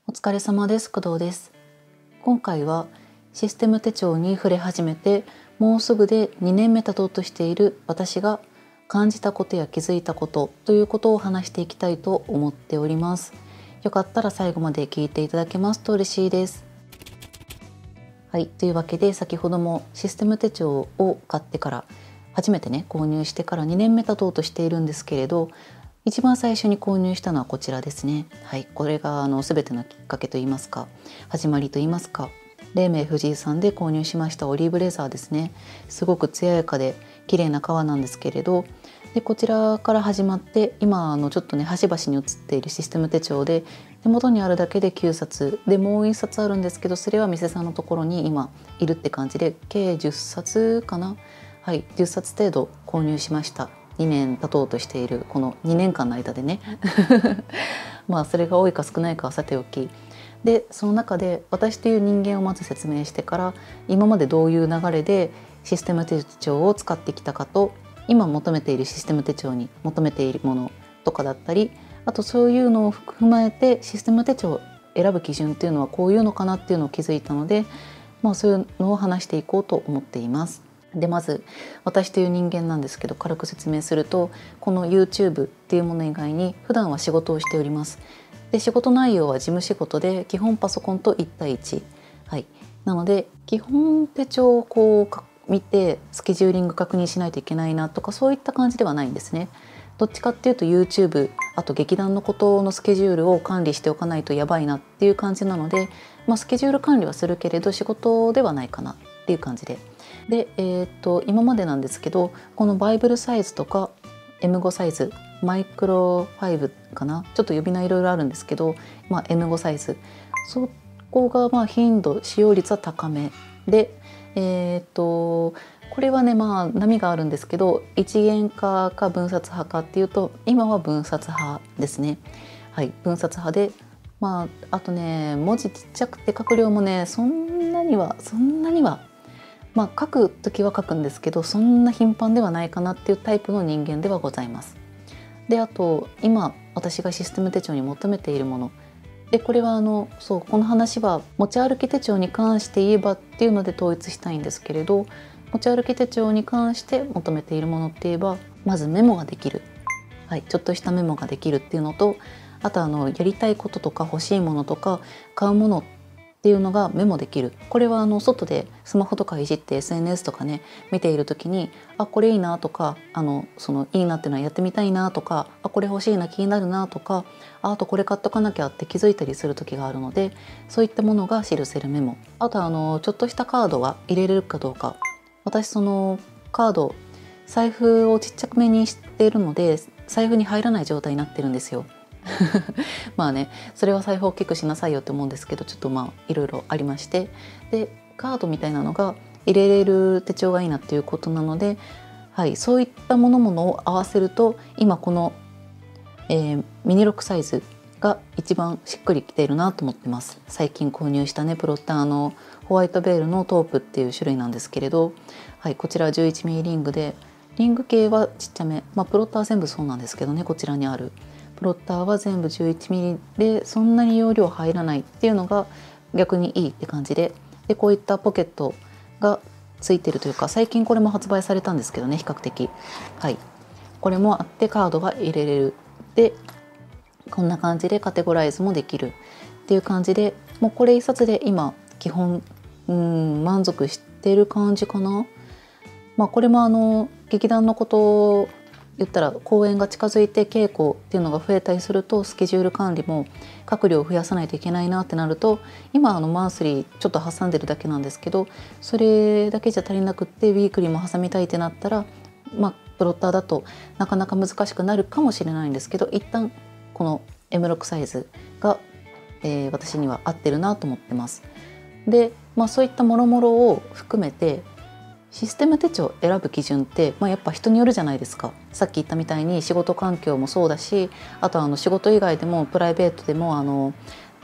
お疲れ様です。工藤です。今回はシステム手帳に触れ始めてもうすぐで2年目経とうとしている私が感じたことや気づいたことということを話していきたいと思っております。よかったら最後まで聞いていただけますと嬉しいです。はい、というわけで先ほどもシステム手帳を買ってから初めてね購入してから2年目経とうとしているんですけれど、一番最初に購入したのはこちらですね。はい、これが全てのきっかけといいますか始まりといいますか、黎明藤井さんで購入しましたオリーブレザーですね。すごく艶やかで綺麗な革なんですけれど、でこちらから始まって今ちょっとね端々に写っているシステム手帳で手元にあるだけで9冊でもう1冊あるんですけど、それは店さんのところに今いるって感じで計10冊かな。はい、10冊程度購入しました。2年経とうとしているこの2年間の間でねまあそれが多いか少ないかはさておき、でその中で私という人間をまず説明してから、今までどういう流れでシステム手帳を使ってきたかと、今求めているシステム手帳に求めているものとかだったり、あとそういうのを踏まえてシステム手帳を選ぶ基準っていうのはこういうのかなっていうのを気づいたので、そういうのを話していこうと思っています。でまず私という人間なんですけど、軽く説明すると、この YouTube っていうもの以外に普段は仕事をしております。で仕事内容は事務仕事で基本パソコンと1対1、はい、なので基本手帳をこう見てスケジューリング確認しないといけないなとかそういった感じではないんですね。どっちかっていうと YouTube、 あと劇団のことのスケジュールを管理しておかないとやばいなっていう感じなので、スケジュール管理はするけれど仕事ではないかなっていう感じで。で、今までなんですけど、このバイブルサイズとか M5 サイズ、マイクロ5かな、ちょっと呼び名いろいろあるんですけど、M5 サイズ、そこが頻度使用率は高めで、これはね波があるんですけど、一元化か分冊派かっていうと今は分冊派ですね。はい、分冊派で、あとね文字ちっちゃくて書く量もねそんなには書く時は書くんですけど、そんな頻繁ではないかなっていうタイプの人間ではございます。であと今私がシステム手帳に求めているもので、これはこの話は持ち歩き手帳に関して言えばっていうので統一したいんですけれど、持ち歩き手帳に関して求めているものって言えば、まずメモができる、はい、ちょっとしたメモができるっていうのと、あとやりたいこととか欲しいものとか買うものっていうのがメモできる。これは外でスマホとかいじって SNS とかね見ている時に、これいいなとか、いいなっていうのはやってみたいなとか、これ欲しいな気になるなとか、あとこれ買っとかなきゃって気づいたりする時があるので、そういったものが記せるメモ。あとちょっとしたカードは入れれるかどうか。私そのカード、財布をちっちゃくめにしているので財布に入らない状態になってるんですよそれは財布を大きくしなさいよって思うんですけど、ちょっといろいろありまして、でカードみたいなのが入れれる手帳がいいなっていうことなので、はい、そういったものを合わせると今この、ミニロックサイズが一番しっくりきているなと思ってます。最近購入したねプロッターのホワイトベールのトープっていう種類なんですけれど、はい、こちらは 11mm リングで、リング系はちっちゃめ、プロッター全部そうなんですけどね、こちらにあるプロッターは全部 11mm でそんなに容量入らないっていうのが逆にいいって感じで、こういったポケットがついてるというか、最近これも発売されたんですけどね、比較的、はい、これもあってカードが入れれる。でこんな感じでカテゴライズもできるっていう感じで、もうこれ一冊で今基本満足してる感じかな。これも劇団のことを言ったら、公演が近づいて稽古っていうのが増えたりするとスケジュール管理も各量を増やさないといけないなってなると、今マンスリーちょっと挟んでるだけなんですけど、それだけじゃ足りなくってウィークリーも挟みたいってなったら、プロッターだとなかなか難しくなるかもしれないんですけど、一旦この M6 サイズが、私には合ってるなと思ってます。で、そういったもろもろを含めてシステム手帳を選ぶ基準って、やっぱ人によるじゃないですか。さっき言ったみたいに仕事環境もそうだし、あと仕事以外でもプライベートでも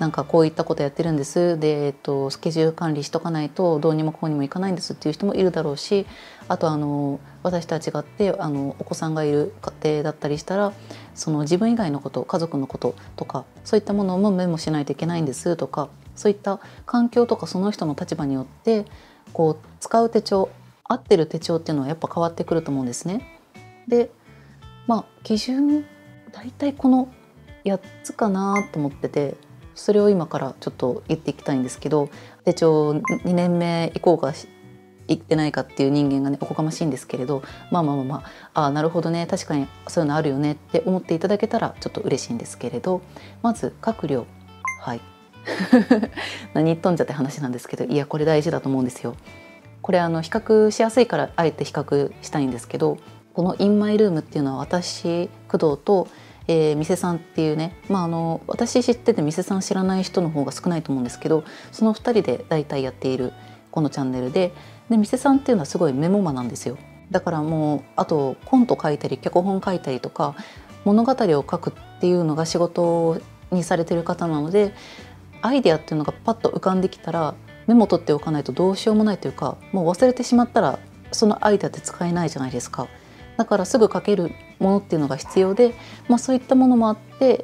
なんかこういったことやってるんですで、スケジュール管理しとかないとどうにもこうにもいかないんですっていう人もいるだろうし、あと私とは違ってお子さんがいる家庭だったりしたら、その自分以外のこと、家族のこととかそういったものもメモしないといけないんですとか、そういった環境とかその人の立場によってこう使う手帳、合ってる手帳っていうのはやっぱ変わってくると思うんですね。で、基準だいたいこの8つかなと思ってて、それを今からちょっと言っていきたいんですけど、手帳2年目以降が行ってないかっていう人間がねおこがましいんですけれど、なるほどね、確かにそういうのあるよねって思っていただけたらちょっと嬉しいんですけれど、まず各量、はい何言っとんじゃって話なんですけど、いやこれ大事だと思うんですよ。これ比較しやすいからあえて比較したいんですけど、このインマイルームっていうのは私工藤と、店さんっていうね、私知ってて店さん知らない人の方が少ないと思うんですけど、その2人で大体やっているこのチャンネルで、店さんっていうのはすごいメモマなんですよ。だからもうあとコント書いたり脚本書いたりとか物語を書くっていうのが仕事にされてる方なので、アイデアっていうのがパッと浮かんできたらメモ取っておかないとどうしようもないというか、もう忘れてしまったらそのアイデアって使えないじゃないですか。だからすぐ書けるものっていうのが必要で、そういったものもあって、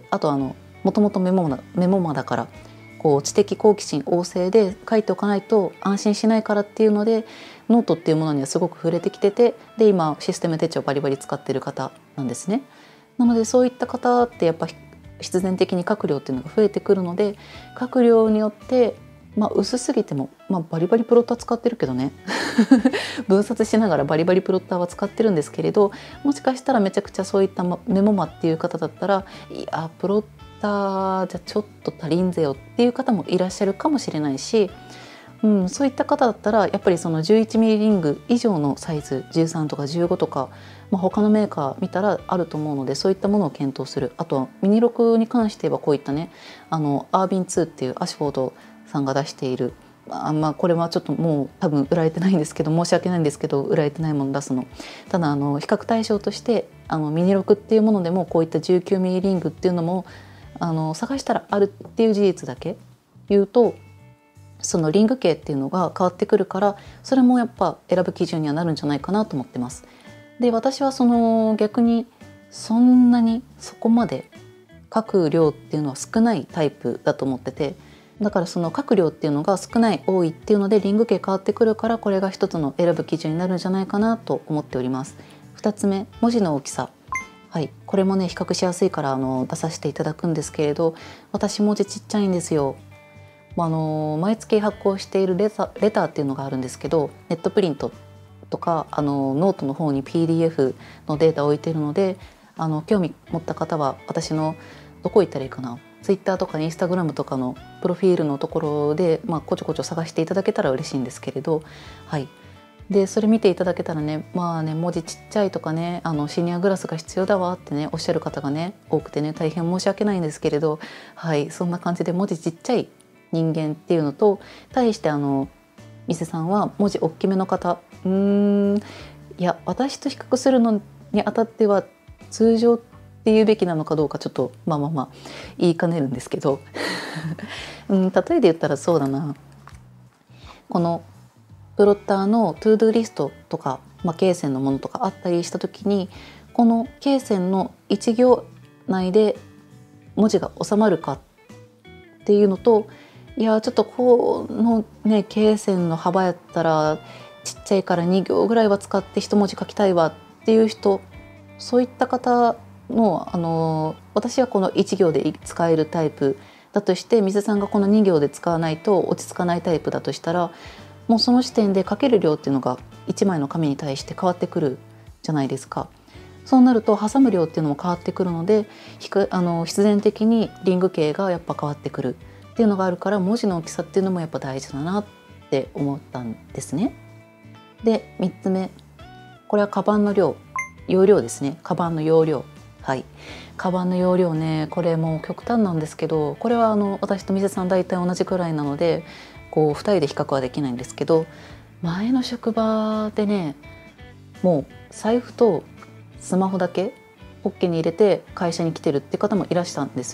あともともとメモマだからこう知的好奇心旺盛で書いておかないと安心しないからっていうので、ノートっていうものにはすごく触れてきてて、で今システム手帳バリバリ使ってる方なんですね。なのでそういった方ってやっぱ必然的に書く量っていうのが増えてくるので、書く量によって薄すぎても、バリバリプロッター使ってるけどね分冊しながらバリバリプロッターは使ってるんですけれど、もしかしたらめちゃくちゃそういったメモマっていう方だったら、いやプロッターじゃちょっと足りんぜよっていう方もいらっしゃるかもしれないし、そういった方だったらやっぱりその 11mm リング以上のサイズ13とか15とか、他のメーカー見たらあると思うので、そういったものを検討する。あとはミニロクに関して言えばこういったね、アービン2っていうアシュフォードさんが出している、これはちょっともう多分売られてないんですけど、申し訳ないんですけど売られてないもの出すの。ただ比較対象としてミニロクっていうものでもこういった 19mm リングっていうのも探したらあるっていう事実だけ言うと、そのリング系っていうのが変わってくるから、それもやっぱ選ぶ基準にはなるんじゃないかなと思ってます。で、私は逆にそんなにそこまで書く量っていうのは少ないタイプだと思ってて、だからその書く量っていうのが少ない多いっていうのでリング系変わってくるから、これが一つの選ぶ基準になるんじゃないかなと思っております。2つ目、文字の大きさ。はい、これもね比較しやすいから出させていただくんですけれど、私文字ちっちゃいんですよ。毎月発行しているレターっていうのがあるんですけど、ネットプリントとかノートの方に PDF のデータを置いているので、興味持った方は私のどこ行ったらいいかな、Twitter とか Instagram とかのプロフィールのところで、こちょこちょ探していただけたら嬉しいんですけれど、はい。でそれ見ていただけたらね、文字ちっちゃいとかね、シニアグラスが必要だわってねおっしゃる方がね多くてね、大変申し訳ないんですけれど、はい、そんな感じで文字ちっちゃい人間っていうのと対して店さんは文字大きめの方、いや私と比較するのにあたっては通常っていうべきなのかどうかちょっと言いかねるんですけど例えで言ったらそうだな、このプロッターのトゥードゥリストとか、罫線のものとかあったりした時に、この罫線の一行内で文字が収まるかっていうのと、いやちょっとこのね罫線の幅やったらちっちゃいから2行ぐらいは使って一文字書きたいわっていう人、そういった方の私はこの1行で使えるタイプだとして、水さんがこの2行で使わないと落ち着かないタイプだとしたら、もうその時点で書ける量っていうのが1枚の紙に対して変わってくるじゃないですか。そうなると挟む量っていうのも変わってくるので、必然的にリング系がやっぱ変わってくるっていうのがあるから、文字の大きさっていうのもやっぱ大事だなって思ったんですね。で3つ目、これはカバンの容量ですね。カバンの容量、はい、カバンの容量ね、これもう極端なんですけど、これは私と店さん大体同じくらいなのでこう2人で比較はできないんですけど、前の職場でね、もう財布とスマホだけポッケに入れて会社に来てるって方もいらしたんですよ。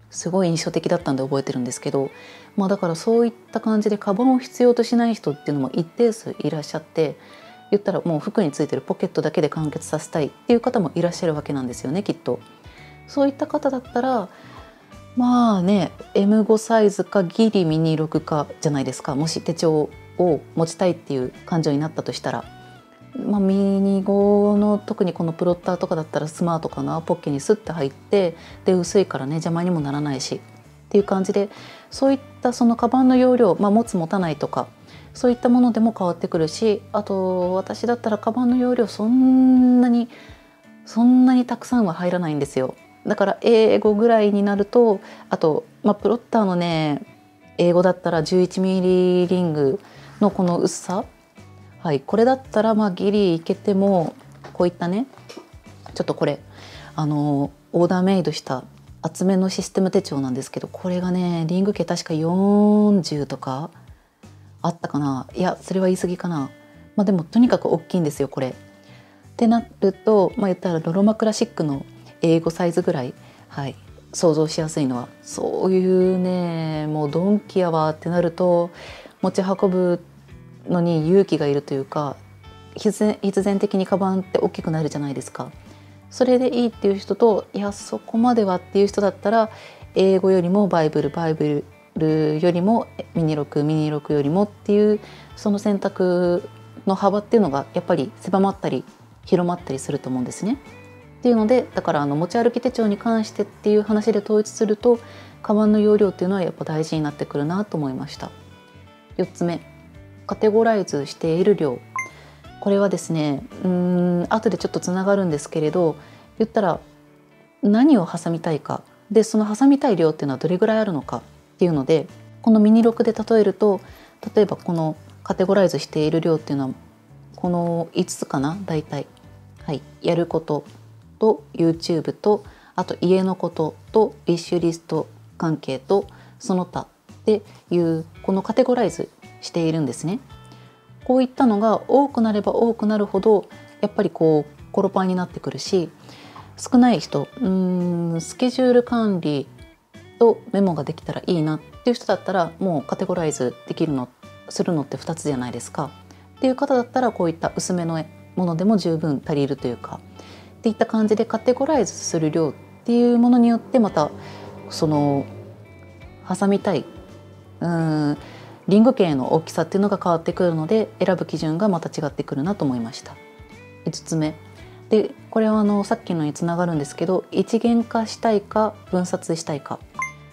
すごい印象的だったんで覚えてるんですけど、だからそういった感じでカバンを必要としない人っていうのも一定数いらっしゃって、言ったらもう服についてるポケットだけで完結させたいっていう方もいらっしゃるわけなんですよね、きっと。そういった方だったらM5 サイズかギリミニ6かじゃないですか。もし手帳を持ちたいっていう感情になったとしたら、ミニ5の特にこのプロッターとかだったらスマートかな、ポッケにスッて入って、で薄いからね邪魔にもならないしっていう感じで、そういったそのカバンの容量、持つ持たないとかそういったものでも変わってくるし、あと私だったらカバンの容量そんなにたくさんは入らないんですよ。だから英語ぐらいになると、あと、プロッターのね英語だったら11ミリリングのこの薄さ、これだったらギリいけても、こういったねちょっとこれオーダーメイドした厚めのシステム手帳なんですけど、これがねリング系確か40とかあったかな。いやそれは言い過ぎかな。でもとにかく大きいんですよこれ。ってなると、言ったらロロマクラシックの英語サイズぐらい、想像しやすいのはそういうね、もうドンキやわってなると持ち運ぶのに勇気がいるというか、必然的にカバンって大きくなるじゃないですか。それでいいっていう人と、いやそこまではっていう人だったら、英語よりもバイブルよりもミニ6よりもっていう、その選択の幅っていうのがやっぱり狭まったり広まったりすると思うんですね。っていうので、だから持ち歩き手帳に関してっていう話で統一すると、カバンの容量っていうのはやっぱ大事になってくるなと思いました。4つ目、カテゴライズしている量。これはですね、後でちょっとつながるんですけれど、言ったら何を挟みたいかで、その挟みたい量っていうのはどれぐらいあるのかっていうので、このミニ6で例えると、例えばこのカテゴライズしている量っていうのはこの5つかな大体。やることと YouTube と、あと家のこととウィッシュリスト関係とその他っていうこのカテゴライズしているんですね。こういったのが多くなれば多くなるほどやっぱりコロパンになってくるし、少ない人スケジュール管理とメモができたらいいなっていう人だったら、もうカテゴライズするのって2つじゃないですかっていう方だったら、こういった薄めのものでも十分足りるというかっていった感じで、カテゴライズする量っていうものによってまたその挟みたいリング径の大きさっていうのが変わってくるので、選ぶ基準がまた違ってくるなと思いました。5つ目で、これはさっきのにつながるんですけど、一元化したいか分冊したいか。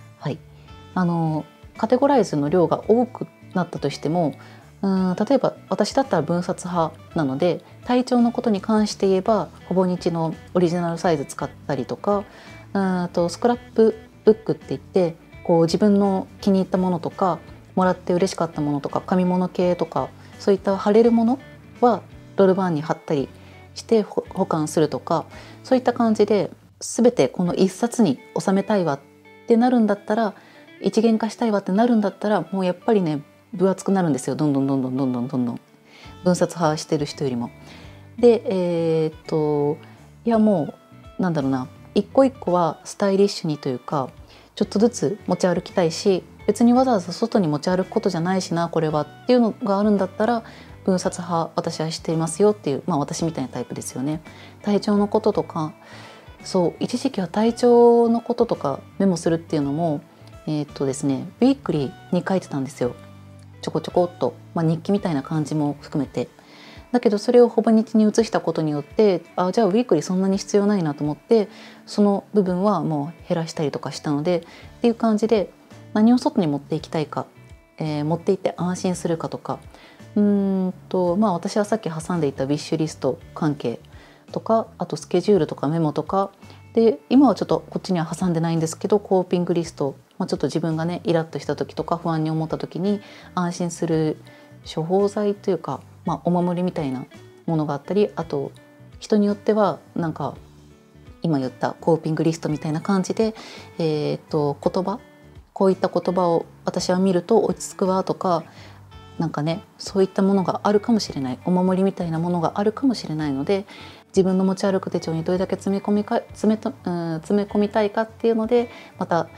カテゴライズの量が多くなったとしても、例えば私だったら分冊派なので、体調のことに関して言えばほぼ日のオリジナルサイズ使ったりとか、スクラップブックって言って、自分の気に入ったものとかもらって嬉しかったものとか紙物系とか、そういった貼れるものはロールバーンに貼ったりして保管するとか、そういった感じで全てこの一冊に収めたいわってなるんだったら、一元化したいわってなるんだったら、もうやっぱりね分厚くなるんですよ。どんどん分冊派してる人よりも。でいやもう一個一個はスタイリッシュにというか、ちょっとずつ持ち歩きたいし、別にわざわざ外に持ち歩くことじゃないしなこれはっていうのがあるんだったら、分冊派私はしていますよっていう、私みたいなタイプですよね。体調のこととか、一時期は体調のこととかメモするっていうのもですね、ウィークリーに書いてたんですよ。ちょこちょこっと、日記みたいな感じも含めて。だけどそれをほぼ日に移したことによって、じゃあウィークリーそんなに必要ないなと思って、その部分はもう減らしたりとかしたのでっていう感じで、何を外に持っていきたいか、持っていって安心するかとか、私はさっき挟んでいたウィッシュリスト関係とか、あとスケジュールとかメモとかで、今はちょっとこっちには挟んでないんですけど、コーピングリスト、ちょっと自分がねイラッとした時とか不安に思った時に安心する処方剤というか、お守りみたいなものがあったり、あと人によっては今言ったコーピングリストみたいな感じで、言葉、こういった言葉を私は見ると落ち着くわとか、そういったものがあるかもしれない、お守りみたいなものがあるかもしれないので、自分の持ち歩く手帳にどれだけ詰め込みたいかっていうので、また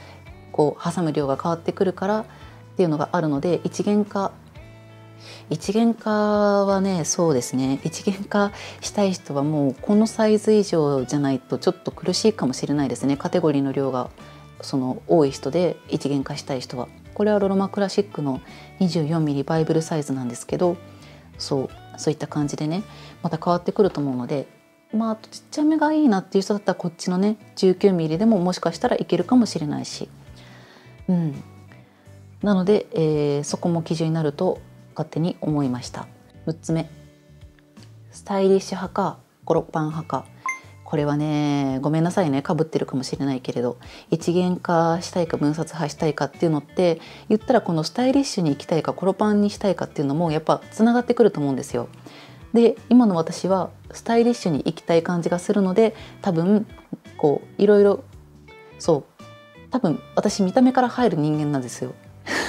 こう挟む量が変わってくるからっていうのがあるので、一元化はね、そうですね、一元化したい人はもうこのサイズ以上じゃないとちょっと苦しいかもしれないですね。カテゴリーの量が多い人で一元化したい人は。これはロロマクラシックの 24mm バイブルサイズなんですけど、そういった感じでね、また変わってくると思うので、あとちっちゃめがいいなっていう人だったらこっちのね 19mm でももしかしたらいけるかもしれないし、なので、そこも基準になると勝手に思いました。6つ目、スタイリッシュ派かコロパン派か。これはね、ごめんなさいね、かぶってるかもしれないけれど、一元化したいか分冊派したいかっていうのって言ったら、このスタイリッシュに行きたいかコロパンにしたいかっていうのもやっぱつながってくると思うんですよ。で、今の私はスタイリッシュに行きたい感じがするので、多分こういろいろ、多分私見た目から入る人間なんですよ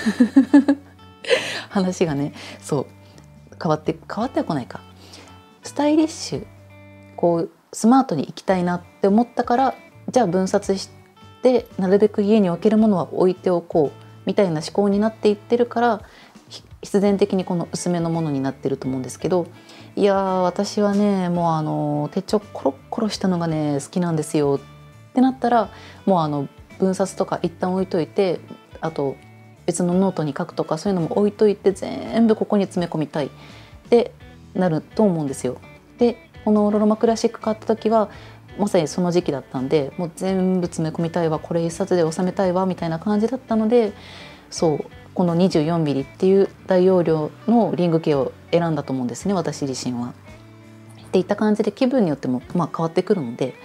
話がね、変わってはこないか。スタイリッシュ、こうスマートに行きたいなって思ったから、じゃあ分冊してなるべく家に置けるものは置いておこうみたいな思考になっていってるから、必然的にこの薄めのものになってると思うんですけど、いやー、私はね、もう手帳コロッコロしたのがね好きなんですよってなったら、もう分冊とか一旦置いといて、あと別のノートに書くとか、そういうのも置いといて、全部ここに詰め込みたいってなると思うんですよ。で、このロロマクラシック買った時はまさにその時期だったんで、もう全部詰め込みたいわ、これ一冊で収めたいわみたいな感じだったので、この 24mm っていう大容量のリング系を選んだと思うんですね、私自身は。っていった感じで気分によっても変わってくるので、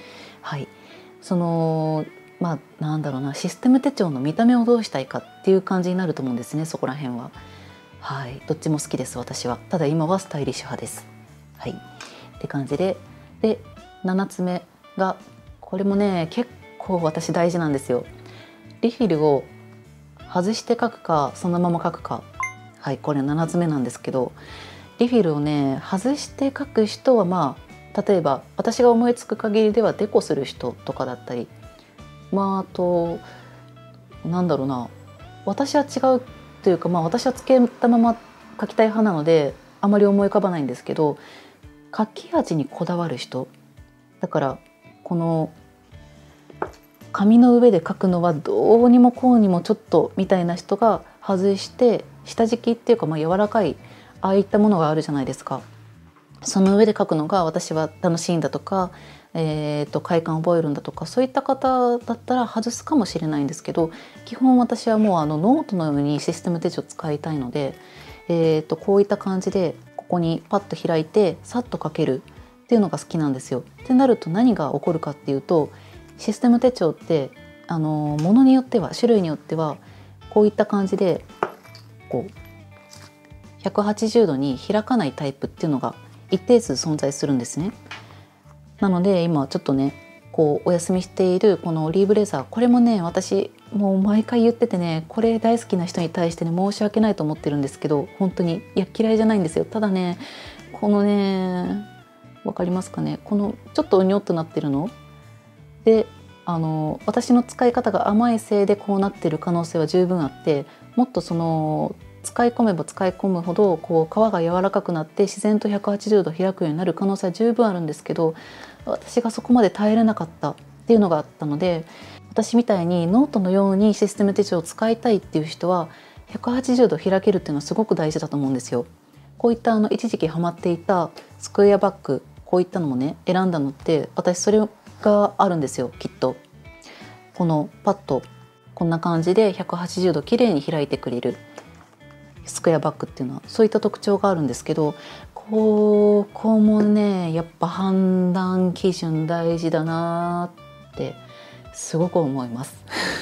なんだろうな、システム手帳の見た目をどうしたいかっていう感じになると思うんですね、そこら辺は。どっちも好きです、私は。ただ今はスタイリッシュ派です。って感じで、7つ目が、これもね結構私大事なんですよ。リフィルを外して書くかそのまま書くか。これ7つ目なんですけど、リフィルをね外して書く人は、例えば私が思いつく限りではデコする人とかだったり、あとなんだろうな、私は違うというか、私はつけたまま書きたい派なのであまり思い浮かばないんですけど、書き味にこだわる人だから、この紙の上で書くのはどうにもこうにもちょっとみたいな人が外して下敷きっていうか、柔らかいああいったものがあるじゃないですか。その上で書くのが私は楽しいんだとか、快感を覚えるんだとか、そういった方だったら外すかもしれないんですけど、基本私はもうノートのようにシステム手帳使いたいので、こういった感じでここにパッと開いてさっと書けるっていうのが好きなんですよ。ってなると何が起こるかっていうと、システム手帳ってものによっては、種類によってはこういった感じでこう180度に開かないタイプっていうのが一定数存在するんですね。なので今ちょっとねお休みしているこのオリーブレザー、これもね私もう毎回言っててね、これ大好きな人に対してね申し訳ないと思ってるんですけど、本当に嫌いじゃないんですよ。ただね、このね、わかりますかね、このちょっとうにょっとなってるので、私の使い方が甘いせいでこうなってる可能性は十分あって、もっと使い込めば使い込むほど皮が柔らかくなって自然と180度開くようになる可能性は十分あるんですけど、私がそこまで耐えれなかったっていうのがあったので、私みたいにノートのようにシステム手帳を使いたいっていう人は180度開けるっていうのはすごく大事だと思うんですよ。こういった一時期ハマっていたスクエアバッグ、こういったのもね選んだのって、私それがあるんですよ。きっとこのパッとこんな感じで180度きれいに開いてくれるスクエアバッグっていうのはそういった特徴があるんですけど、ここもねやっぱ判断基準大事だなってすごく思います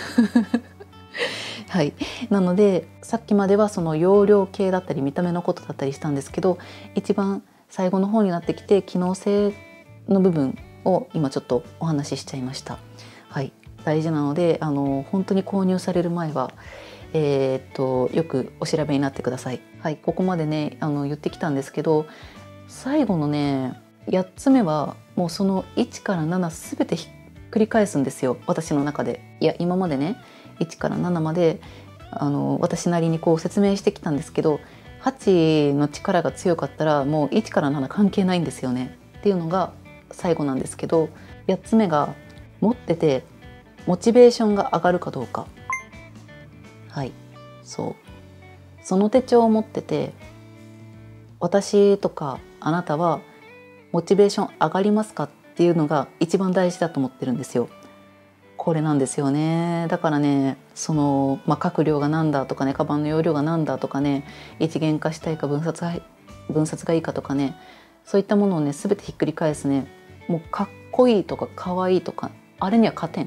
なのでさっきまではその容量系だったり見た目のことだったりしたんですけど、一番最後の方になってきて機能性の部分を今ちょっとお話ししちゃいました。大事なので本当に購入される前はよくお調べになってください。ここまでね言ってきたんですけど、最後のね8つ目はもうその1から7全てひっくり返すんですよ、私の中で。今までね 1から7まで私なりにこう説明してきたんですけど、8の力が強かったらもう1から7関係ないんですよねっていうのが最後なんですけど、8つ目が持っててモチベーションが上がるかどうか。はい、その手帳を持ってて、私とかあなたはモチベーション上がりますかっていうのが一番大事だと思ってるんですよ。これなんですよね。だからね、書く量がなんだとかね、カバンの容量がなんだとかね、一元化したいか分冊がいいかとかね、そういったものをね全てひっくり返すね、もうかっこいいとかかわいいとか、あれには勝てん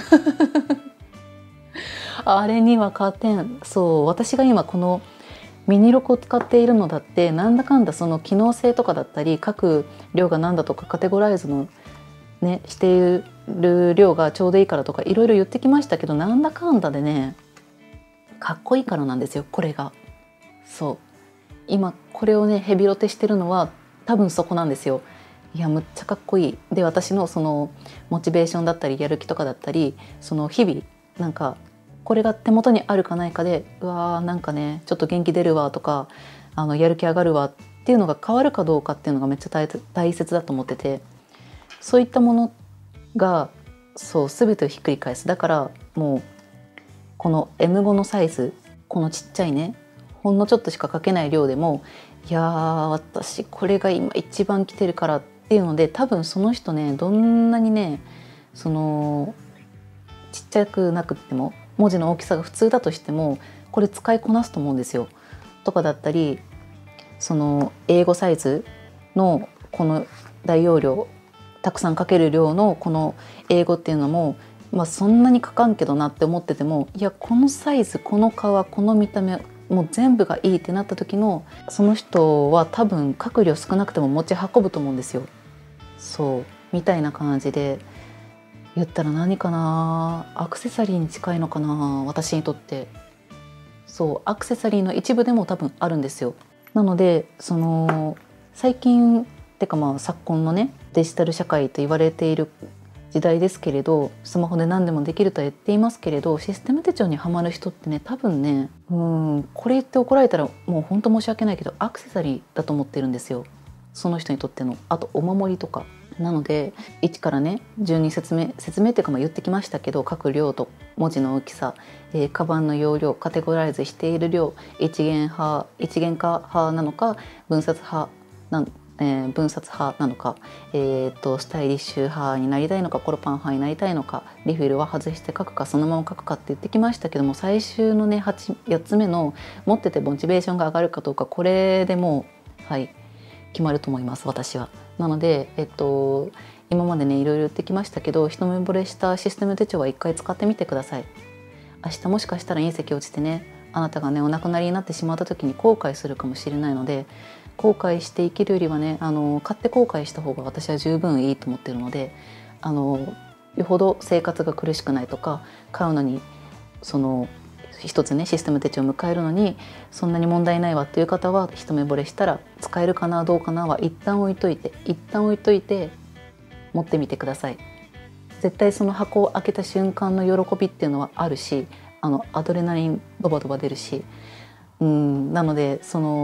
あれには勝てん。私が今このミニロコを使っているのだって、なんだかんだその機能性とかだったり、書く量がなんだとかカテゴライズのねしている量がちょうどいいからとかいろいろ言ってきましたけど、なんだかんだでねかっこいいからなんですよ、これが。今これをねヘビロテしてるのは多分そこなんですよ。いやむっちゃかっこいい。で、私のそのモチベーションだったりやる気とかだったり、その日々なんかこれが手元にあるかないかで、うわーなんかねちょっと元気出るわとか、やる気上がるわっていうのが変わるかどうかっていうのがめっちゃ大切だと思ってて、そういったものが全てをひっくり返す。だからもうこの M5 のサイズ、このちっちゃいねほんのちょっとしか書けない量でも、いやー私これが今一番来てるからっていうので、多分その人ねどんなにねちっちゃくなくっても、文字の大きさが普通だとしてもこれ使いこなすと思うんですよ。とかだったり、英語サイズのこの大容量たくさん書ける量のこの英語っていうのも、そんなに書かんけどなって思ってても、いやこのサイズ、この革、この見た目もう全部がいいってなった時のその人は多分書く量少なくても持ち運ぶと思うんですよ。みたいな感じで言ったら何かな、アクセサリーに近いのかな、私にとって。アクセサリーの一部でも多分あるんですよ。なので最近てか昨今のねデジタル社会と言われている時代ですけれど、スマホで何でもできるとは言っていますけれど、システム手帳にはまる人ってね多分ね、これ言って怒られたらもう本当申し訳ないけどアクセサリーだと思ってるんですよ、その人にとっての。あとお守りとかなので、1からね順に説明っていうか言ってきましたけど、書く量と文字の大きさ、カバンの容量、カテゴライズしている量、一元化派なのか分冊派なのか、スタイリッシュ派になりたいのか、コロパン派になりたいのか、リフィルは外して書くかそのまま書くかって言ってきましたけども、最終のね8つ目の持っててモチベーションが上がるかどうか、これでもう決まると思います、私は。なので、今までねいろいろ言ってきましたけど、一目惚れしたシステム手帳は一回使ってみてください。明日もしかしたら隕石落ちてね、あなたがねお亡くなりになってしまった時に後悔するかもしれないので、後悔して生きるよりはね買って後悔した方が私は十分いいと思ってるので、よほど生活が苦しくないとか、買うのに一つねシステム手帳を迎えるのにそんなに問題ないわっていう方は、一目惚れしたら使えるかなどうかなは一旦置いといて持ってみてください。絶対その箱を開けた瞬間の喜びっていうのはあるし、アドレナリンドバドバ出るし、なので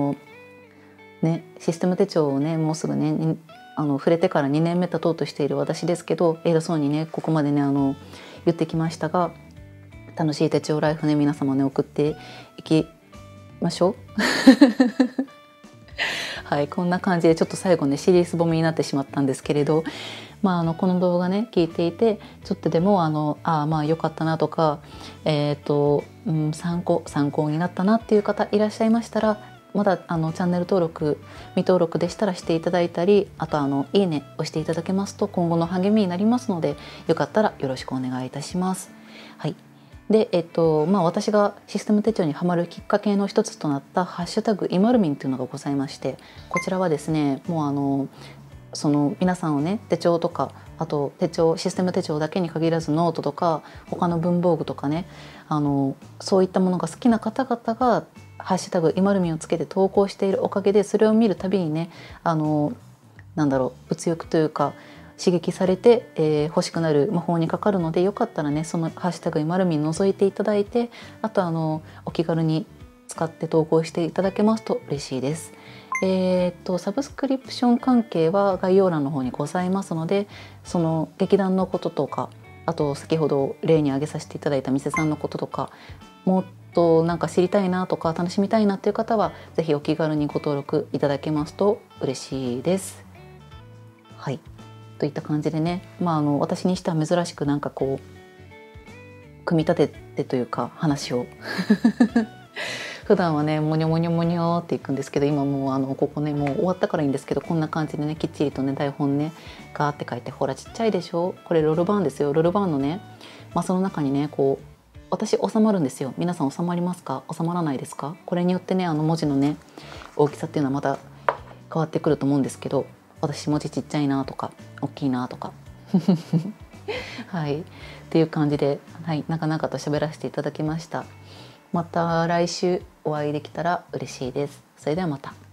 システム手帳をねもうすぐね触れてから2年目経とうとしている私ですけど、偉そうにねここまでね言ってきましたが、楽しい手帳ライフね皆様ね送っていきましょうはい、こんな感じでちょっと最後ねシリーズボミになってしまったんですけれど、この動画ね聞いていてちょっとでも良かったなとか、参考になったなっていう方いらっしゃいましたら、まだチャンネル登録未登録でしたらしていただいたり、あといいね押していただけますと今後の励みになりますので、よかったらよろしくお願いいたします。はい。で私がシステム手帳にはまるきっかけの一つとなったハッシュタグイマルミンというのがございまして、こちらはですねもう皆さんをね手帳とか、あとシステム手帳だけに限らずノートとか他の文房具とかねそういったものが好きな方々がハッシュタグイマルミンをつけて投稿しているおかげで、それを見るたびにね物欲というか刺激されて、欲しくなる魔法にかかるので、よかったらねそのハッシュタグまるみん覗いていただいて、あとお気軽に使って投稿していただけますと嬉しいです。サブスクリプション関係は概要欄の方にございますので、その劇団のこととか、あと先ほど例に挙げさせていただいた店さんのこととか、もっとなんか知りたいなとか楽しみたいなという方は是非お気軽にご登録いただけますと嬉しいです。はい、といった感じでね、私にしては珍しくなんかこう組み立ててというか話を普段はねモニョモニョモニョっていくんですけど、今もうここねもう終わったからいいんですけど、こんな感じでねきっちりとね台本ねガーって書いて、ほらちっちゃいでしょ、これロールバーンですよ。ロールバーンのね、その中にねこう私収まるんですよ。皆さん収まりますか？収まらないですか？これによってね文字のね大きさっていうのはまた変わってくると思うんですけど、私文字ちっちゃいなとか大きいなとかはいっていう感じで、はい、なかなかと喋らせていただきました。また来週お会いできたら嬉しいです。それではまた。